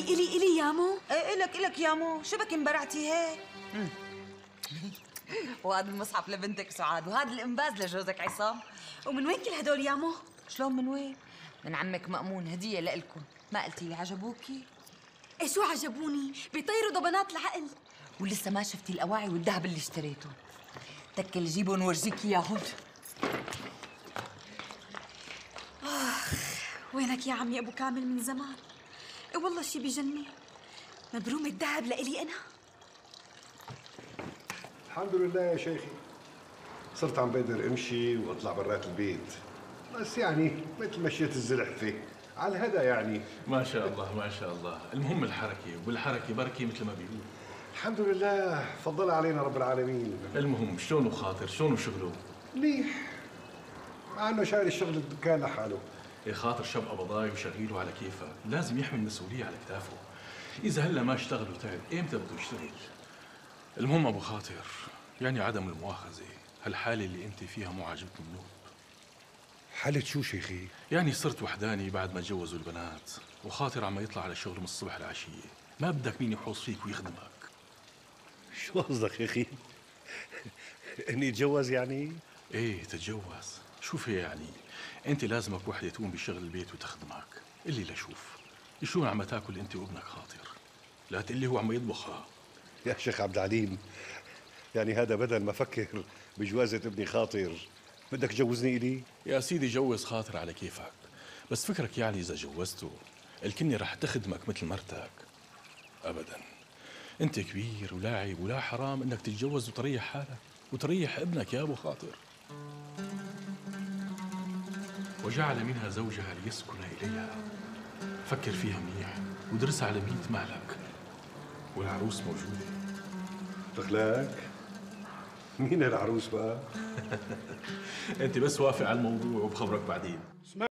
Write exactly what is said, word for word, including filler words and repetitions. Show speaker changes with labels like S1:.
S1: إلي إلي يامو؟
S2: ايه إلك إلك يامو، شو بك انبرعتي هيك؟ وهذا المصحف لبنتك سعاد، وهذا الإنباز لجوزك عصام.
S1: ومن وين كل هدول يامو؟
S2: شلون من وين؟ من عمك مأمون، هدية لإلكم. ما قلتي لي عجبوكي؟
S1: إيه شو عجبوني؟ بيطيروا ضبنات العقل.
S2: ولسه ما شفتي الأواعي والذهب اللي اشتريته. تكل جيبهم ورجيك إياهم.
S1: آخ وينك يا عمي أبو كامل من زمان؟ إيه والله شي بجنن. مبروم الذهب لإلي أنا.
S3: الحمد لله يا شيخي، صرت عم بقدر امشي واطلع برات البيت، بس يعني مثل مشيت الزلحفه على الهدى يعني.
S4: ما شاء الله ما شاء الله، المهم الحركه، والحركه بركه مثل ما بيقول.
S3: الحمد لله، فضل علينا رب العالمين.
S4: المهم شلونه خاطر، شلونه شغله؟
S3: منيح، مع انه شايل الشغل الدكان لحاله.
S4: يا خاطر شاب قبضاي وشغيله على كيفه، لازم يحمل مسؤوليه على كتافه. اذا هلا ما اشتغل وتعب، ايمتى بده يشتغل؟ المهم ابو خاطر، يعني عدم المؤاخذه، هالحاله اللي انت فيها مو عاجبتني منوب.
S3: حالة شو شيخي؟
S4: يعني صرت وحداني بعد ما تجوزوا البنات، وخاطر عم يطلع على الشغل من الصبح للعشيه، ما بدك مين يحوص فيك ويخدمك.
S3: شو قصدك يا اخي؟ اني اتجوز يعني؟
S4: ايه تتجوز، شوف هي يعني انت لازمك وحده تقوم بشغل البيت وتخدمك. اللي لشوف شو عم تاكل انت وابنك خاطر، لا تقلي هو عم يطبخها.
S3: يا شيخ عبد العليم، يعني هذا بدل ما افكر بجوازة ابني خاطر بدك تجوزني الي؟
S4: يا سيدي جوز خاطر على كيفك، بس فكرك يعني اذا جوزته الكني رح تخدمك مثل مرتك؟ ابدا، انت كبير ولاعب ولا حرام انك تتجوز وتريح حالك وتريح ابنك يا ابو خاطر. وجعل منها زوجها ليسكن اليها. فكر فيها منيح ودرسها على ميت مالك، والعروس موجوده.
S3: دخلك؟ مين العروس بقى؟
S4: انت بس وافق على الموضوع وبخبرك بعدين.